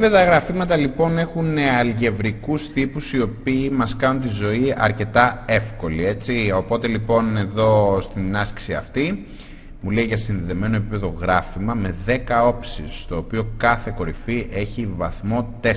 Επίπεδα γραφήματα λοιπόν έχουν αλγευρικούς τύπους οι οποίοι μας κάνουν τη ζωή αρκετά εύκολη, έτσι. Οπότε λοιπόν εδώ στην άσκηση αυτή μου λέει για συνδεδεμένο επίπεδο γράφημα με 10 όψεις, στο οποίο κάθε κορυφή έχει βαθμό 4.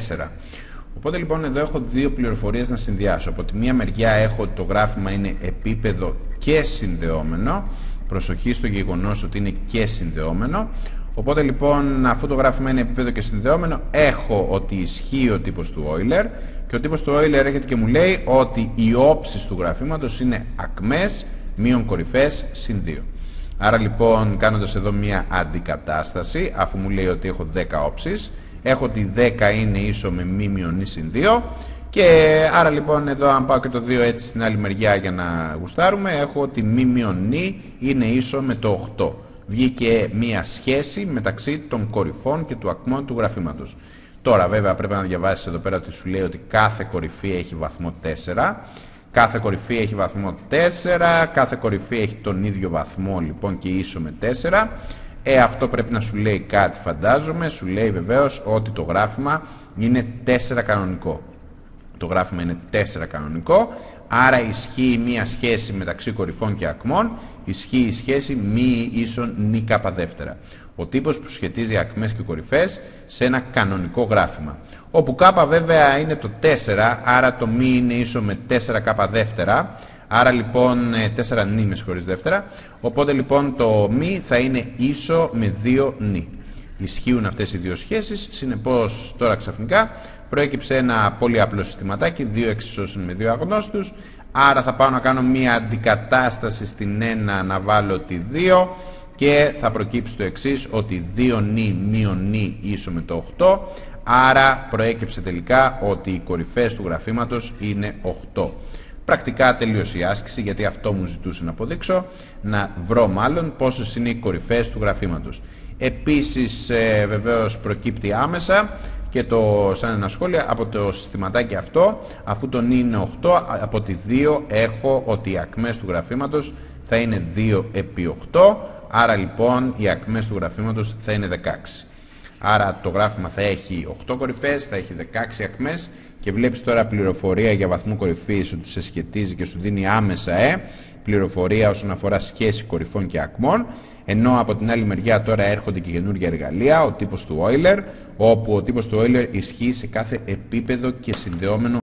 Οπότε λοιπόν εδώ έχω δύο πληροφορίες να συνδυάσω. Από τη μία μεριά έχω ότι το γράφημα είναι επίπεδο και συνδεόμενο. Προσοχή στο γεγονός ότι είναι και συνδεόμενο. Οπότε λοιπόν αυτό το γράφημα είναι επίπεδο και συνδεόμενο. Έχω ότι ισχύει ο τύπος του Euler και ο τύπος του Euler έρχεται και μου λέει ότι οι όψεις του γραφήματος είναι ακμές μείον κορυφές συν 2. Άρα λοιπόν κάνοντας εδώ μια αντικατάσταση, αφού μου λέει ότι έχω 10 όψεις, έχω ότι 10 είναι ίσο με μη μειον ι συν 2 και άρα λοιπόν εδώ αν πάω και το 2 έτσι στην άλλη μεριά για να γουστάρουμε, έχω ότι μη μειον ι είναι ίσο με το 8. Βγήκε μία σχέση μεταξύ των κορυφών και του ακμών του γραφήματος. Τώρα βέβαια πρέπει να διαβάσεις εδώ πέρα ότι σου λέει ότι κάθε κορυφή έχει βαθμό 4. Κάθε κορυφή έχει βαθμό 4, κάθε κορυφή έχει τον ίδιο βαθμό λοιπόν και ίσο με 4. Αυτό πρέπει να σου λέει κάτι, φαντάζομαι. Σου λέει βεβαίως ότι το γράφημα είναι 4 κανονικό. Το γράφημα είναι 4 κανονικό, άρα ισχύει μία σχέση μεταξύ κορυφών και ακμών, ισχύει η σχέση μη ίσον νη κάπα δεύτερα. Ο τύπος που σχετίζει ακμές και κορυφές σε ένα κανονικό γράφημα. Όπου κάπα βέβαια είναι το 4, άρα το μη είναι ίσο με 4 κάπα δεύτερα, άρα λοιπόν 4 νη με συγχωρείς δεύτερα, οπότε λοιπόν το μη θα είναι ίσο με 2 νη. Ισχύουν αυτές οι δύο σχέσεις, συνεπώς τώρα ξαφνικά προέκυψε ένα πολύ απλό συστηματάκι, 2 εξισώσεις με 2 αγνώστους, άρα θα πάω να κάνω μία αντικατάσταση στην 1 να βάλω τη 2 και θα προκύψει το εξής, ότι 2 νη μείον νη ίσο με το 8, άρα προέκυψε τελικά ότι οι κορυφές του γραφήματος είναι 8. Πρακτικά τελείωσε η άσκηση, γιατί αυτό μου ζητούσε να αποδείξω, να βρω μάλλον πόσες είναι οι κορυφές του γραφήματος. Επίσης βεβαίως προκύπτει άμεσα και σαν ένα σχόλιο από το συστηματάκι αυτό, αφού το νη είναι 8, από τη 2 έχω ότι οι ακμές του γραφήματος θα είναι 2 επί 8, άρα λοιπόν οι ακμές του γραφήματος θα είναι 16. Άρα το γράφημα θα έχει 8 κορυφές, θα έχει 16 ακμές και βλέπεις τώρα πληροφορία για βαθμό κορυφής ότι σε σχετίζει και σου δίνει άμεσα πληροφορία όσον αφορά σχέση κορυφών και ακμών, ενώ από την άλλη μεριά τώρα έρχονται και καινούργια εργαλεία, ο τύπος του Euler, όπου ο τύπος του Euler ισχύει σε κάθε επίπεδο και συνδεόμενο